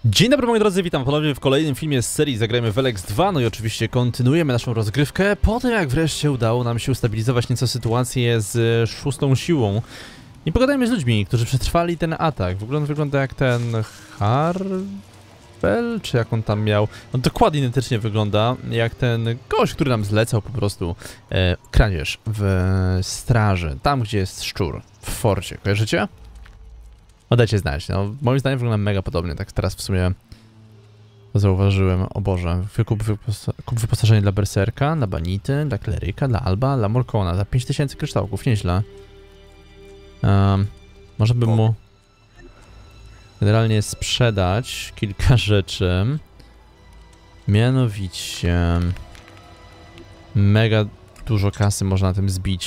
Dzień dobry moi drodzy, witam ponownie w kolejnym filmie z serii Zagrajmy w Elex 2. No i oczywiście kontynuujemy naszą rozgrywkę po tym, jak wreszcie udało nam się ustabilizować nieco sytuację z szóstą siłą. I pogadajmy z ludźmi, którzy przetrwali ten atak. W ogóle on wygląda jak ten Harbel, czy jak on tam miał. On dokładnie identycznie wygląda jak ten gość, który nam zlecał po prostu kradzież w straży, tam gdzie jest szczur, w forcie. Kojarzycie? No dajcie znać, no moim zdaniem wygląda mega podobnie, tak teraz w sumie to zauważyłem. O Boże, kup wyposażenie dla berserka, dla banity, dla kleryka, dla alba, dla morkona, za 5000 kryształków, nieźle. Może bym mu generalnie sprzedać kilka rzeczy. Mianowicie mega dużo kasy można na tym zbić.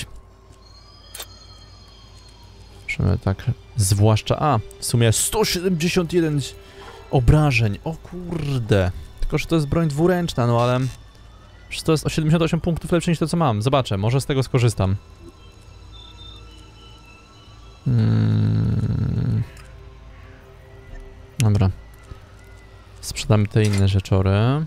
Tak, zwłaszcza, w sumie 171 obrażeń, o kurde, tylko że to jest broń dwuręczna, no ale przecież to jest o 78 punktów lepsze niż to co mam, zobaczę, może z tego skorzystam. Dobra, sprzedamy te inne rzeczory,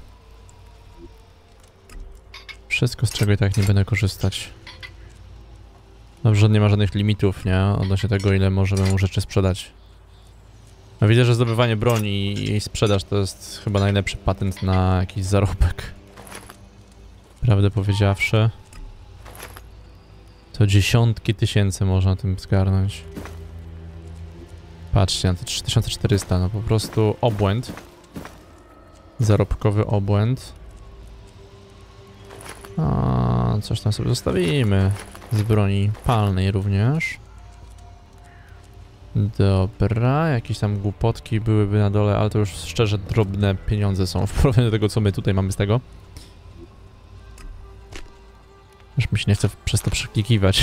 wszystko z czego i tak nie będę korzystać. Dobrze, że nie ma żadnych limitów, nie? Odnośnie tego, ile możemy mu rzeczy sprzedać. No widzę, że zdobywanie broni i jej sprzedaż to jest chyba najlepszy patent na jakiś zarobek. Prawdę powiedziawszy. To dziesiątki tysięcy można tym zgarnąć. Patrzcie na te 3400, no po prostu obłęd. Zarobkowy obłęd. Coś tam sobie zostawimy. Z broni palnej również. Dobra, jakieś tam głupotki byłyby na dole, ale to już szczerze drobne pieniądze są w porównaniu do tego, co my tutaj mamy z tego. Już mi się nie chce przez to przeklikiwać.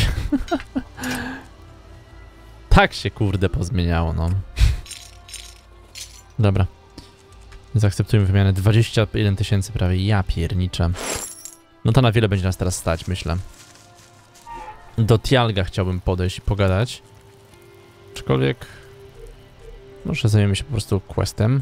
Tak się kurde pozmieniało, no. Dobra. Zaakceptujmy wymianę 21 tysięcy prawie, ja pierniczę. No to na wiele będzie nas teraz stać, myślę. Do Tialga chciałbym podejść i pogadać. Aczkolwiek może zajmiemy się po prostu questem.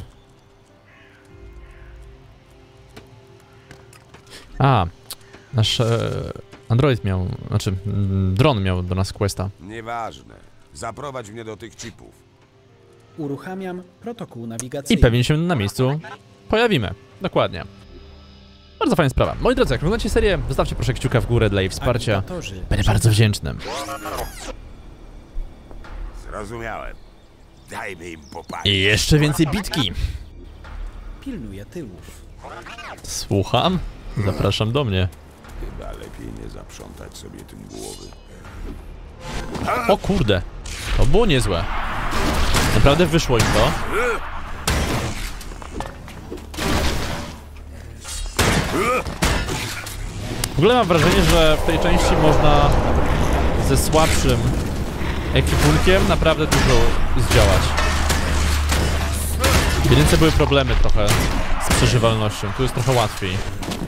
Nasz android miał, znaczy dron miał do nas questa. Nieważne. Zaprowadź mnie do tych chipów. Uruchamiam protokół nawigacyjny. I pewnie się na miejscu pojawimy. Dokładnie. Bardzo fajna sprawa. Moi drodzy, jak oglądacie serię, zostawcie proszę kciuka w górę dla jej wsparcia. Będę bardzo wdzięczny. Zrozumiałem. Dajmy im popalić. I jeszcze więcej bitki. Pilnuję tyłów. Słucham. Zapraszam do mnie. Chyba lepiej nie zaprzątać sobie tym głowy. O kurde. To było niezłe. Naprawdę wyszło im to. W ogóle mam wrażenie, że w tej części można ze słabszym ekwipunkiem naprawdę dużo zdziałać. W jedynce były problemy trochę z przeżywalnością, tu jest trochę łatwiej.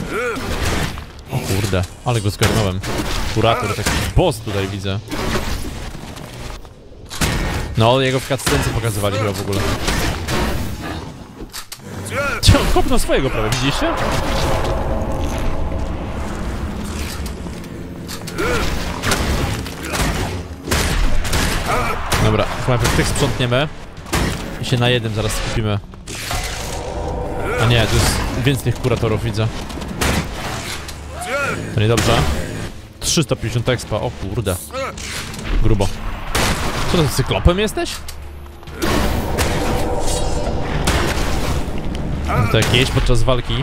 O kurde, ale go zgarnąłem. Kurator, taki boss tutaj widzę. No, jego w cutscence pokazywali chyba w ogóle. On kopnął swojego prawie, widzieliście? Dobra, chyba tych sprzątniemy i się na jednym zaraz skupimy. A nie, to jest więcej tych kuratorów, widzę. To niedobrze. 350 expa, o kurde. Grubo. Co to, cyklopem jesteś? No to jak jeść podczas walki.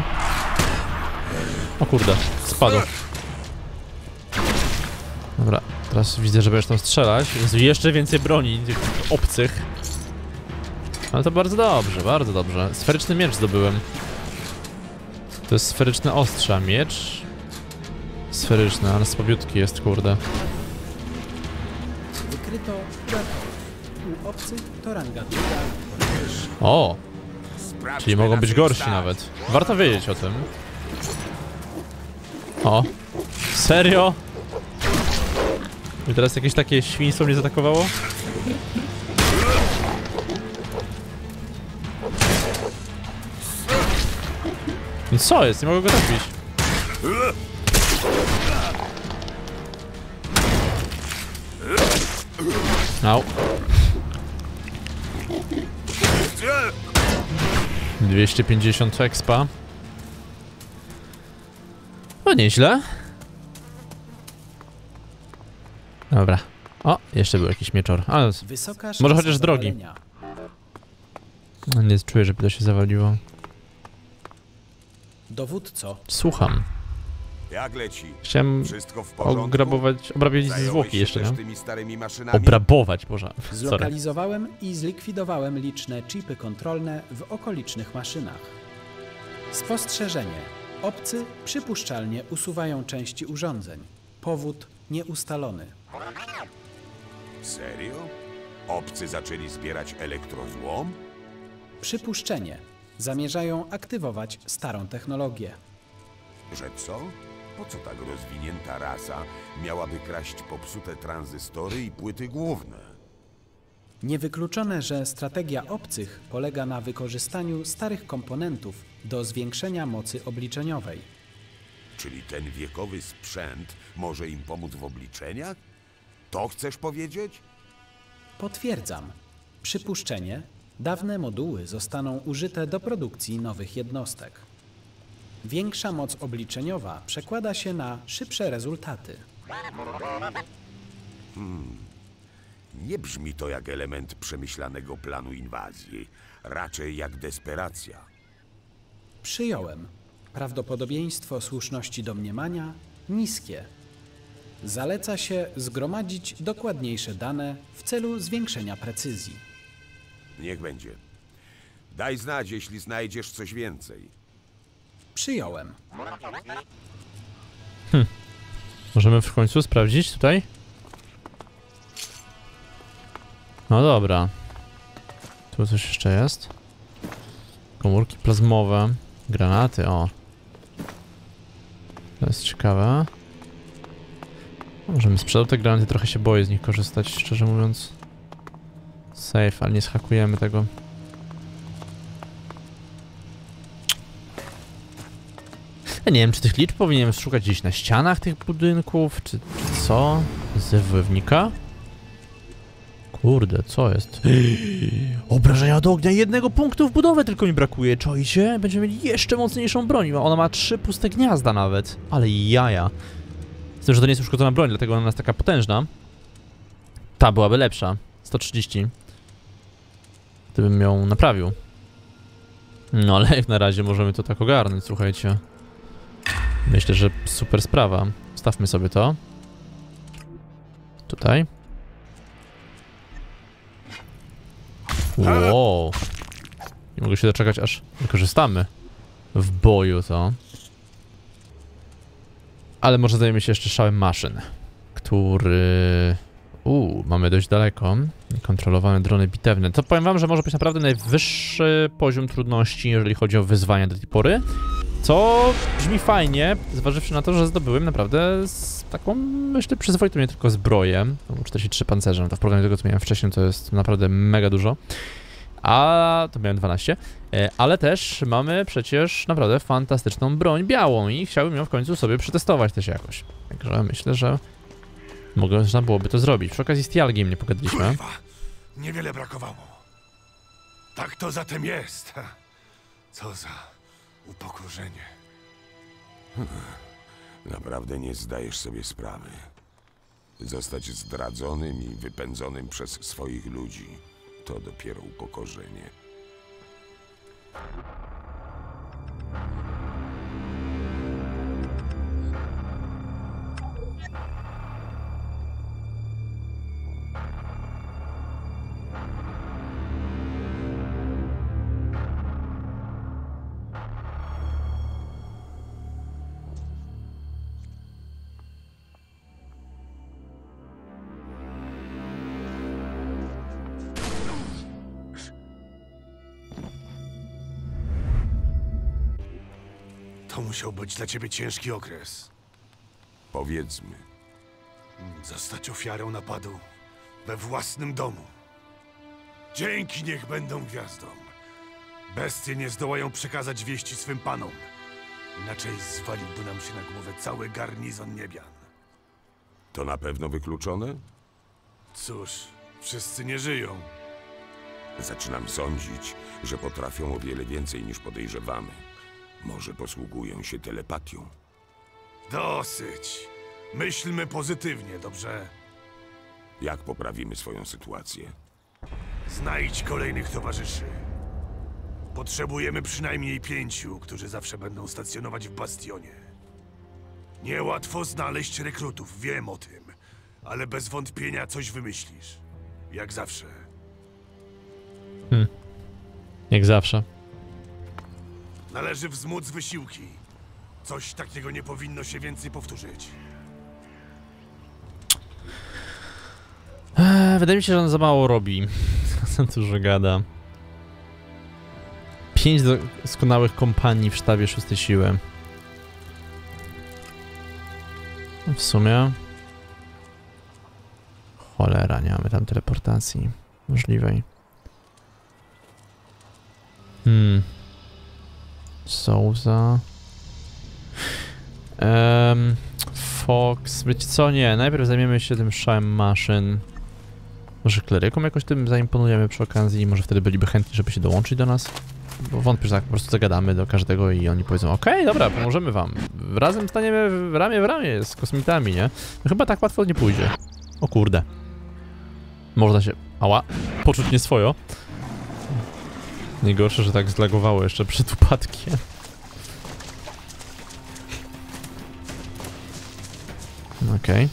O kurde, spadł. Dobra, teraz widzę, że będziesz tam strzelać. Jest jeszcze więcej broni, tych obcych. Ale to bardzo dobrze, bardzo dobrze. Sferyczny miecz zdobyłem. To jest sferyczne ostrze, miecz. Sferyczny, ale słabiutki jest, kurde. Wykryto predator. U obcych to ranga druga. O! Sprawdźmy Czyli mogą na być tym gorsi stać. nawet. Warto wiedzieć o tym. O! Serio? I teraz jakieś takie świństwo mnie zaatakowało? I co jest? Nie mogę go trafić. Au. 250 expa. No nieźle. Dobra. O, jeszcze był jakiś mieczor. Ale Wysoka może szansa chociaż drogi. zawalenia. nie czuję, żeby to się zawaliło. Dowódco, Słucham. Jak leci? Chciałem Wszystko w porządku? obrabiać Zająłeś zwłoki się jeszcze, też nie? tymi starymi maszynami? Obrabować, Boże. Sorry. zlokalizowałem i zlikwidowałem liczne chipy kontrolne w okolicznych maszynach. Spostrzeżenie. Obcy przypuszczalnie usuwają części urządzeń. Powód nieustalony. Serio? Obcy zaczęli zbierać elektrozłom? Przypuszczenie. Zamierzają aktywować starą technologię. Że co? Po co tak rozwinięta rasa miałaby kraść popsute tranzystory i płyty główne? Niewykluczone, że strategia obcych polega na wykorzystaniu starych komponentów do zwiększenia mocy obliczeniowej. Czyli ten wiekowy sprzęt może im pomóc w obliczeniach? To chcesz powiedzieć? Potwierdzam. Przypuszczenie. Dawne moduły zostaną użyte do produkcji nowych jednostek. Większa moc obliczeniowa przekłada się na szybsze rezultaty. Nie brzmi to jak element przemyślanego planu inwazji, raczej jak desperacja. Przyjąłem. Prawdopodobieństwo słuszności domniemania niskie. Zaleca się zgromadzić dokładniejsze dane w celu zwiększenia precyzji. Niech będzie. Daj znać, jeśli znajdziesz coś więcej. Przyjąłem. Możemy w końcu sprawdzić tutaj? No dobra. Tu coś jeszcze jest. Komórki plazmowe. Granaty, o. To jest ciekawe. Możemy sprzedać te granaty, trochę się boję z nich korzystać, szczerze mówiąc. Safe, ale nie schakujemy tego. Ja nie wiem, czy tych liczb powinienem szukać gdzieś na ścianach tych budynków, czy co? Zewownika? Kurde, co jest? Obrażenia od ognia, jednego punktu w budowę tylko mi brakuje, czajcie? Będziemy mieli jeszcze mocniejszą broń, ona ma 3 puste gniazda nawet. Ale jaja. Z tym, że to nie jest uszkodzona broń, dlatego ona jest taka potężna. Ta byłaby lepsza. 130. Gdybym ją naprawił. No ale jak na razie możemy to tak ogarnąć, słuchajcie. Myślę, że super sprawa. Stawmy sobie to. Tutaj. Wow. Nie mogę się doczekać, aż wykorzystamy w boju to. Ale może zajmiemy się jeszcze szałem maszyn, który... mamy dość daleko. Kontrolowane drony bitewne. To powiem wam, że może być naprawdę najwyższy poziom trudności, jeżeli chodzi o wyzwania do tej pory. Co brzmi fajnie, zważywszy na to, że zdobyłem naprawdę taką, myślę, przyzwoitą nie tylko zbroję. 43 pancerze, no to w porównaniu do tego, co miałem wcześniej, to jest naprawdę mega dużo. A to miałem 12. Ale też mamy przecież naprawdę fantastyczną broń białą i chciałbym ją w końcu sobie przetestować też jakoś. Także myślę, że można byłoby to zrobić. Przy okazji z Tialgiem nie pogadaliśmy. Kurwa, niewiele brakowało. Tak to zatem jest. Co za upokorzenie. Naprawdę nie zdajesz sobie sprawy. Zostać zdradzonym i wypędzonym przez swoich ludzi to dopiero upokorzenie. To musiał być dla ciebie ciężki okres. Powiedzmy, Zostać ofiarą napadu we własnym domu. Dzięki niech będą gwiazdom. Bestie nie zdołają przekazać wieści swym panom. Inaczej zwaliłby nam się na głowę cały garnizon niebian. To na pewno wykluczone? Cóż, wszyscy nie żyją. Zaczynam sądzić, że potrafią o wiele więcej niż podejrzewamy. Może posługują się telepatią. Dosyć. Myślmy pozytywnie, dobrze? Jak poprawimy swoją sytuację? Znajdź kolejnych towarzyszy. Potrzebujemy przynajmniej 5, którzy zawsze będą stacjonować w bastionie. Niełatwo znaleźć rekrutów, wiem o tym. Ale bez wątpienia coś wymyślisz. Jak zawsze. Jak zawsze. Należy wzmóc wysiłki. Coś takiego nie powinno się więcej powtórzyć. Wydaje mi się, że on za mało robi. Za dużo gada. 5 doskonałych kompanii w sztabie 6 siły. W sumie... Cholera, nie mamy tam teleportacji możliwej. Souza. Fox. Wiecie co? Nie. Najpierw zajmiemy się tym szałem maszyn. Może klerykom jakoś tym zaimponujemy przy okazji. Może wtedy byliby chętni, żeby się dołączyć do nas. Bo wątpię, że tak po prostu zagadamy do każdego i oni powiedzą: okej, dobra, pomożemy wam. Razem staniemy w ramię z kosmitami, nie? No chyba tak łatwo nie pójdzie. O kurde. Można się... Ała. Poczuć nieswojo. Najgorsze, że tak zlagowało jeszcze przed upadkiem. Okej.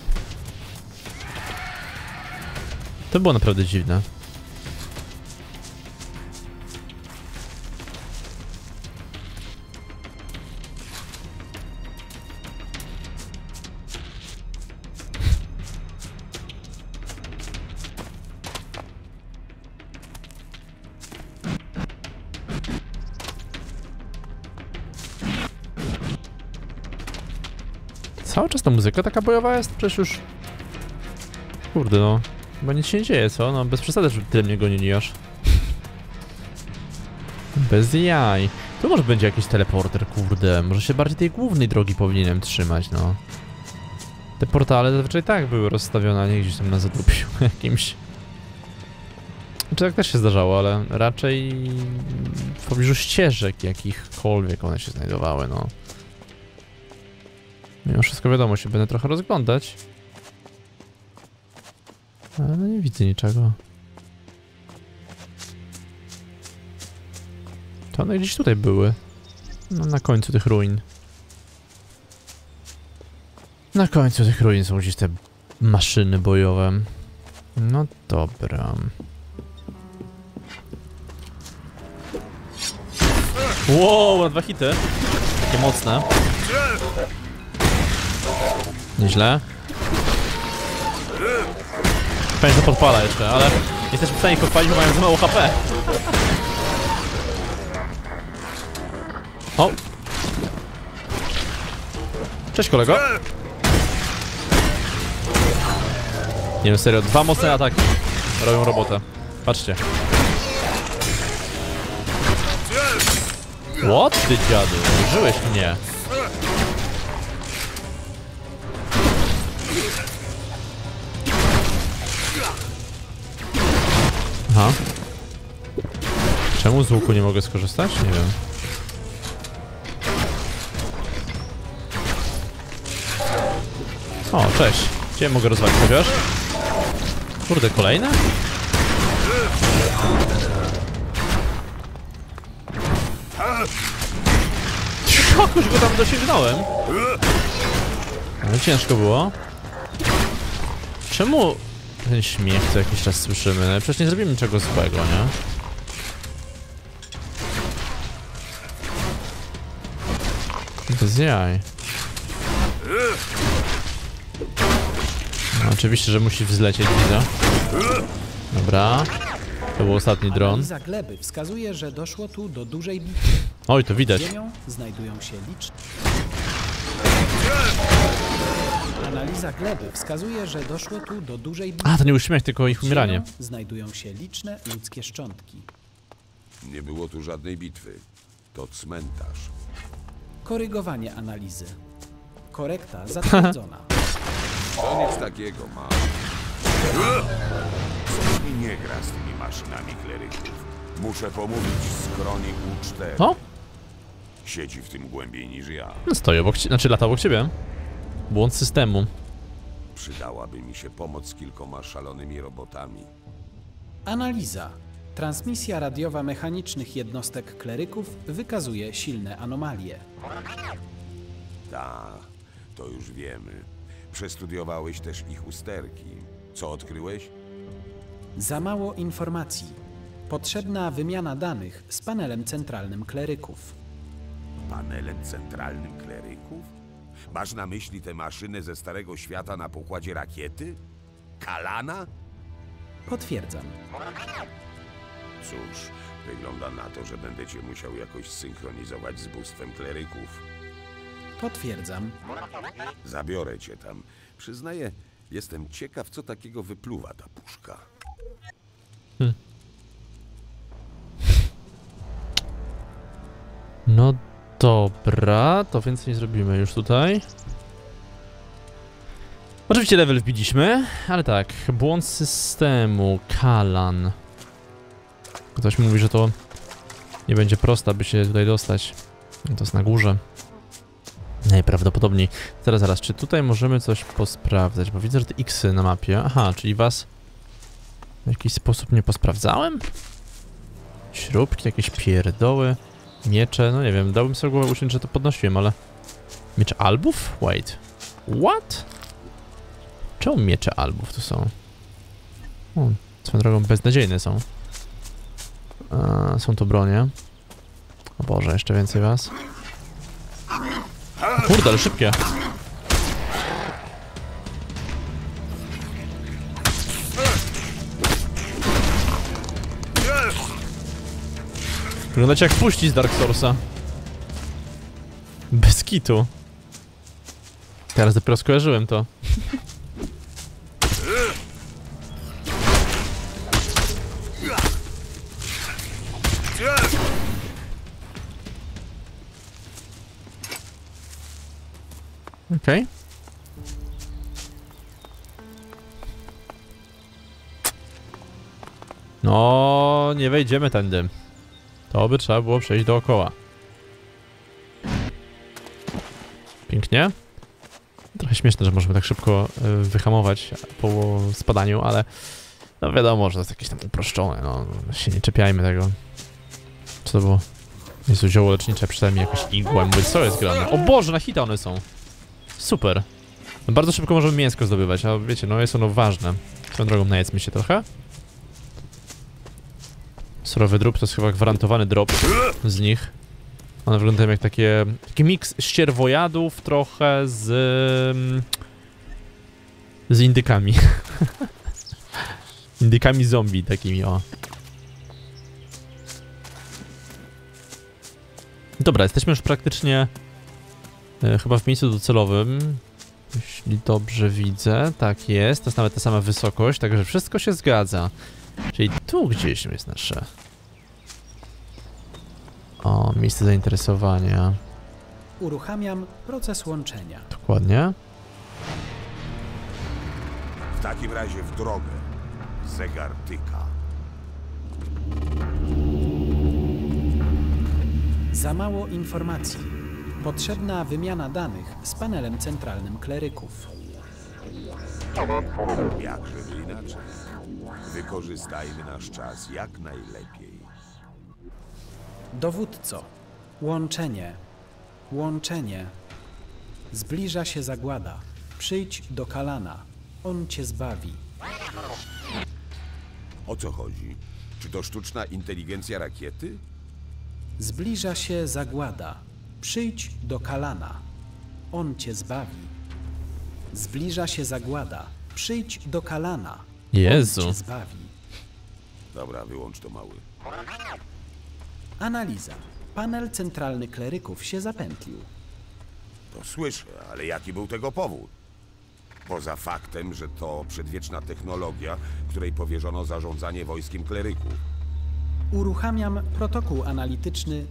To było naprawdę dziwne. Cały czas ta muzyka taka bojowa jest? Przecież już... Kurde no. Chyba nic się nie dzieje, co? No bez przesady, żeby tyle mnie gonili aż. Bez jaj. Tu może będzie jakiś teleporter, kurde. Może się bardziej tej głównej drogi powinienem trzymać, no. Te portale zazwyczaj tak były rozstawione, a nie gdzieś tam na zadupiu jakimś. Znaczy tak też się zdarzało, ale raczej w pobliżu ścieżek jakichkolwiek one się znajdowały, no. Mimo wszystko wiadomo, się będę trochę rozglądać. Ale no nie widzę niczego. To one gdzieś tutaj były. No na końcu tych ruin. Na końcu tych ruin są gdzieś te maszyny bojowe. No dobra. Wow, na 2 hity. Takie mocne. Nieźle. Pewnie to podpala jeszcze, ale jesteśmy w stanie ich podpalić, bo mają za mało HP. O! Cześć kolego. Nie no serio, 2 mocne ataki robią robotę. Patrzcie. What ty dziadu? Użyłeś mnie. Aha. Czemu z łuku nie mogę skorzystać? Nie wiem. O, cześć. Gdzie mogę rozwalić, chociaż? Kurde, kolejne? Jakoś go tam dosięgnąłem. Ale ciężko było. Czemu ten śmiech co jakiś czas słyszymy? No, przecież nie zrobimy niczego złego, nie? Bez jaj. No, oczywiście, że musi wzlecieć, widzę. Dobra. To był ostatni dron. Analiza gleby wskazuje, że doszło tu do dużej bitwy. Oj, to widać. Pod ziemią znajdują się liczne... Analiza gleby wskazuje, że doszło tu do dużej bitwy. A, to nie uśmiech, tylko ich Pod umieranie. ziemią znajdują się liczne ludzkie szczątki. Nie było tu żadnej bitwy. To cmentarz. Korygowanie analizy. Korekta zatwierdzona. To nic takiego ma. Co mi nie gra z tymi maszynami kleryków? Muszę pomówić skroni U4. O! Siedzi w tym głębiej niż ja. No stoi obok ciebie, znaczy lata obok ciebie. Błąd systemu. Przydałaby mi się pomoc z kilkoma szalonymi robotami. Analiza. Transmisja radiowa mechanicznych jednostek kleryków wykazuje silne anomalie. Ta, to już wiemy. Przestudiowałeś też ich usterki. Co odkryłeś? Za mało informacji. Potrzebna wymiana danych z panelem centralnym kleryków. Panelem centralnym kleryków? Masz na myśli tę maszynę ze Starego Świata na pokładzie rakiety? Kalana? Potwierdzam. Cóż, wygląda na to, że będę cię musiał jakoś synchronizować z bóstwem kleryków. Potwierdzam. Zabiorę cię tam. Przyznaję, jestem ciekaw, co takiego wypluwa ta puszka. No dobra, to więcej nie zrobimy już tutaj. Oczywiście level wbiliśmy, ale tak, błąd systemu, Kalan. Ktoś mi mówi, że to nie będzie proste, aby się tutaj dostać. To jest na górze. Najprawdopodobniej. Zaraz, czy tutaj możemy coś posprawdzać? Bo widzę, że te X-y na mapie. Aha, czyli was w jakiś sposób nie posprawdzałem? Śrubki, jakieś pierdoły, miecze, no nie wiem, dałbym sobie głowę uciąć, że to podnosiłem, ale... Miecze albów? Wait. What? Czemu miecze albów tu są? O, swoją drogą beznadziejne są. Są to bronie. O Boże, jeszcze więcej was. Kurde, ale szybkie. Wyglądacie jak puści z Dark Soulsa. Bez kitu. Teraz dopiero skojarzyłem to. Okej. No, nie wejdziemy tędy. To by trzeba było przejść dookoła. Pięknie. Trochę śmieszne, że możemy tak szybko wyhamować po spadaniu, ale no wiadomo, że to jest jakieś tam uproszczone, no się nie czepiajmy tego. Co to było? Jezu, zioło lecznicze, przynajmniej jakaś igła, mówię, co jest grane? O Boże, na hita one są! Super. No bardzo szybko możemy mięsko zdobywać, a wiecie, no jest ono ważne. Swoją drogą najedzmy się trochę. Surowy drób to jest chyba gwarantowany drop z nich. One wyglądają jak taki miks ścierwojadów trochę z indykami. Indykami zombie takimi, o. Dobra, jesteśmy już praktycznie chyba w miejscu docelowym. Jeśli dobrze widzę, tak jest. To jest nawet ta sama wysokość, także wszystko się zgadza. Czyli tu gdzieś jest nasze... O, miejsce zainteresowania. Uruchamiam proces łączenia. Dokładnie. W takim razie w drogę. Zegar tyka. Za mało informacji. Potrzebna wymiana danych z panelem centralnym kleryków. Jakże inaczej. Wykorzystajmy nasz czas jak najlepiej. Dowódco. Łączenie. Łączenie. Zbliża się zagłada. Przyjdź do Kalana. On cię zbawi. O co chodzi? Czy to sztuczna inteligencja rakiety? Zbliża się zagłada. Przyjdź do Kalana. On cię zbawi. Zbliża się zagłada. Przyjdź do Kalana. Jezu. On cię zbawi. Dobra, wyłącz to, mały. Analiza. Panel centralny kleryków się zapętlił. To słyszę, ale jaki był tego powód? Poza faktem, że to przedwieczna technologia, której powierzono zarządzanie wojskiem kleryków. Uruchamiam protokół analityczny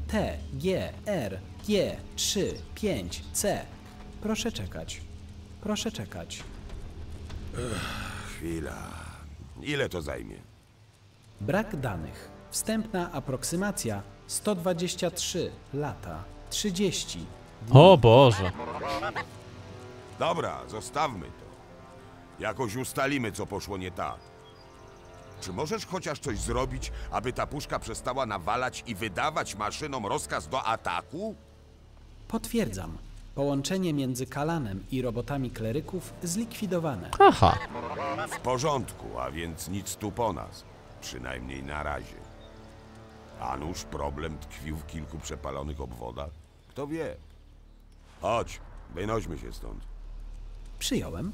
TGRG35C. Proszę czekać. Proszę czekać. Chwila. Ile to zajmie? Brak danych. Wstępna aproksymacja 123 lata 30 dni. O Boże. Dobra, zostawmy to. Jakoś ustalimy, co poszło nie tak. Czy możesz chociaż coś zrobić, aby ta puszka przestała nawalać i wydawać maszynom rozkaz do ataku? Potwierdzam. Połączenie między Kalanem i robotami kleryków zlikwidowane. Aha. W porządku, a więc nic tu po nas. Przynajmniej na razie. A nuż problem tkwił w kilku przepalonych obwodach? Kto wie? Chodź, wynośmy się stąd. Przyjąłem.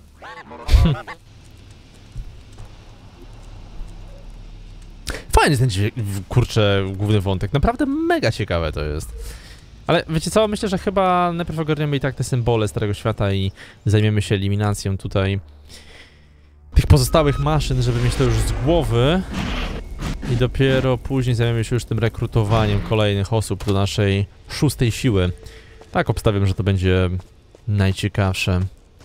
Fajny ten kurczę główny wątek. Naprawdę mega ciekawe to jest. Ale wiecie co? Myślę, że chyba najpierw ogarniemy i tak te symbole Starego Świata i zajmiemy się eliminacją tutaj tych pozostałych maszyn, żeby mieć to już z głowy. I dopiero później zajmiemy się już tym rekrutowaniem kolejnych osób do naszej 6. siły. Tak obstawiam, że to będzie najciekawsze.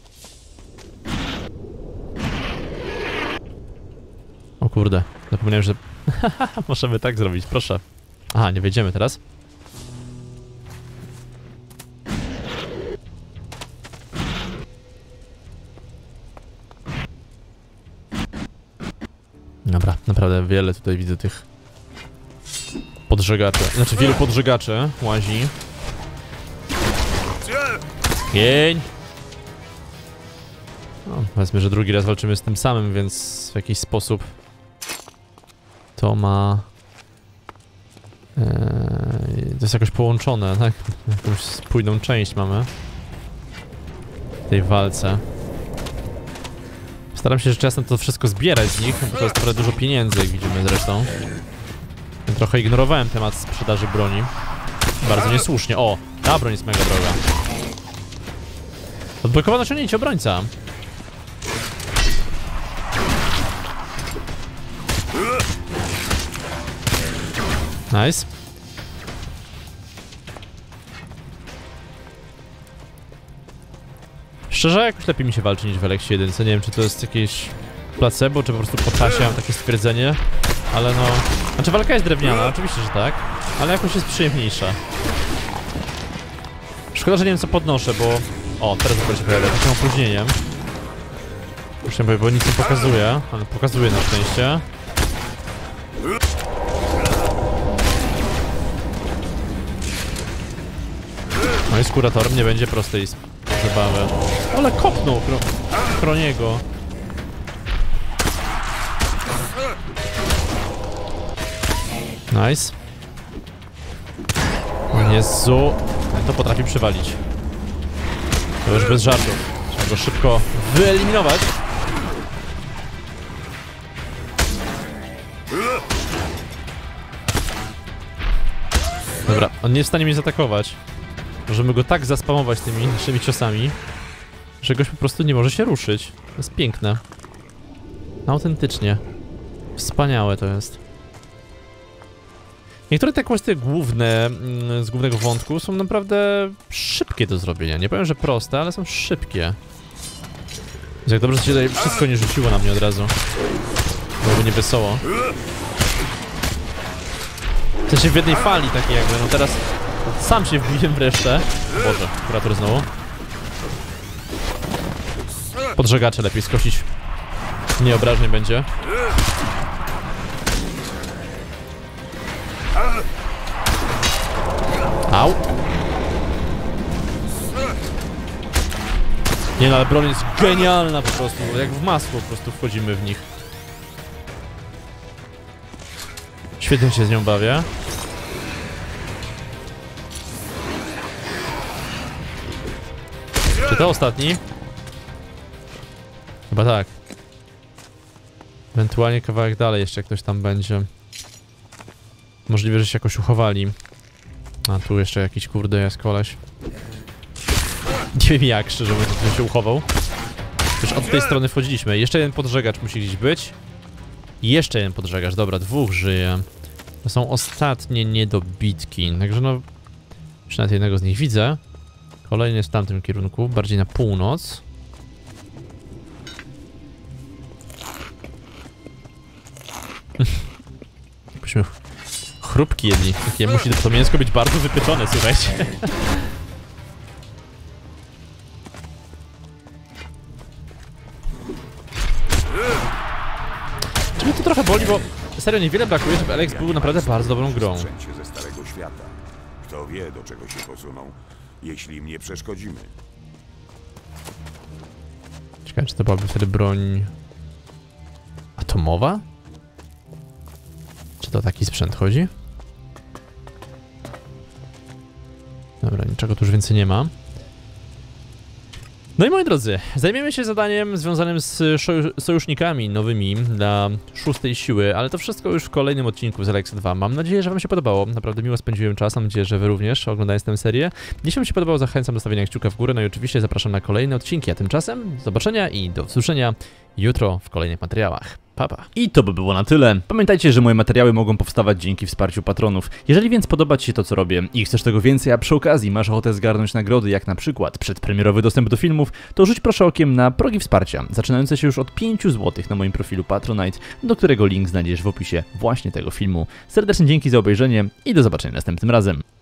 O kurde, zapomniałem, że możemy tak zrobić, proszę. Aha, nie wejdziemy teraz. Dobra, naprawdę wiele tutaj widzę tych podżegaczy. Znaczy wielu podżegaczy łazi. Pień! No, powiedzmy, że drugi raz walczymy z tym samym, więc w jakiś sposób to ma... to jest jakoś połączone, tak? Jakąś spójną część mamy w tej walce. Staram się rzecz jasna to wszystko zbierać z nich, bo to jest naprawdę dużo pieniędzy, jak widzimy zresztą. Ja trochę ignorowałem temat sprzedaży broni. Bardzo niesłusznie. O, ta broń jest mega droga. Odblokowano osiągnięcie obrońca. Nice. Szczerze, jakoś lepiej mi się walczy niż w Eleksie 1. Nie wiem, czy to jest jakieś placebo, czy po prostu po czasie mam takie stwierdzenie. Ale no... Znaczy walka jest drewniana, oczywiście, że tak. Ale jakoś jest przyjemniejsza. Szkoda, że nie wiem, co podnoszę, bo... O, teraz dopiero się pojawia, takim opóźnieniem. Już nie powiem, bo nic nie pokazuje, ale pokazuje na szczęście. No i z kuratorem nie będzie prostej zabawy. Ale kopnął Chroniego. Nice. O Jezu. To potrafi przywalić. To już bez żartów. Trzeba go szybko wyeliminować. Dobra, on nie jest w stanie mnie zaatakować. Możemy go tak zaspamować tymi naszymi ciosami, że goś po prostu nie może się ruszyć. To jest piękne. Autentycznie. Wspaniałe to jest. Niektóre te kwestie główne, z głównego wątku są naprawdę szybkie do zrobienia. Nie powiem, że proste, ale są szybkie. Jak dobrze, że się tutaj wszystko nie rzuciło na mnie od razu. Byłoby nie wesoło. W sensie w jednej fali takiej jakby, no teraz sam się wbiłem w resztę. O Boże, kurator znowu. Podżegacze lepiej skosić. Nieobraźnie będzie. Au. Nie no, ale broń jest genialna po prostu, jak w masło po prostu wchodzimy w nich. Świetnie się z nią bawię. Czy to ostatni? Chyba tak. Ewentualnie kawałek dalej jeszcze ktoś tam będzie. Możliwe, że się jakoś uchowali. A tu jeszcze jakiś kurde jest koleś. Nie wiem jak, szczerze mówiąc, on się uchował. Już od tej strony wchodziliśmy. Jeszcze jeden podżegacz musi gdzieś być. Jeszcze jeden podżegacz, dobra, dwóch żyje. To są ostatnie niedobitki, także no... Już nawet jednego z nich widzę. Kolejny jest w tamtym kierunku, bardziej na północ. Jakbyśmy chrupki jedli. Takie musi to mięsko być bardzo wypieczone, słuchajcie. Mnie to trochę boli, bo serio niewiele brakuje, żeby Alex był naprawdę bardzo dobrą grą. Sprzęcie ze Starego Świata. Kto wie, do czego się posuną, jeśli im nie przeszkodzimy. Ciekawe, czy to byłaby wtedy broń... atomowa? Czy to taki sprzęt chodzi? Dobra, niczego tu już więcej nie ma. No i moi drodzy, zajmiemy się zadaniem związanym z sojusznikami nowymi dla 6. siły, ale to wszystko już w kolejnym odcinku z Alexa 2. Mam nadzieję, że wam się podobało. Naprawdę miło spędziłem czas, mam nadzieję, że wy również, oglądając tę serię. Jeśli wam się podobało, zachęcam do stawienia kciuka w górę, no i oczywiście zapraszam na kolejne odcinki, a tymczasem do zobaczenia i do usłyszenia jutro w kolejnych materiałach. Pa, pa. I to by było na tyle. Pamiętajcie, że moje materiały mogą powstawać dzięki wsparciu patronów. Jeżeli więc podoba ci się to, co robię i chcesz tego więcej, a przy okazji masz ochotę zgarnąć nagrody, jak na przykład przedpremierowy dostęp do filmów, to rzuć proszę okiem na progi wsparcia, zaczynające się już od 5 zł na moim profilu Patronite, do którego link znajdziesz w opisie właśnie tego filmu. Serdecznie dzięki za obejrzenie i do zobaczenia następnym razem.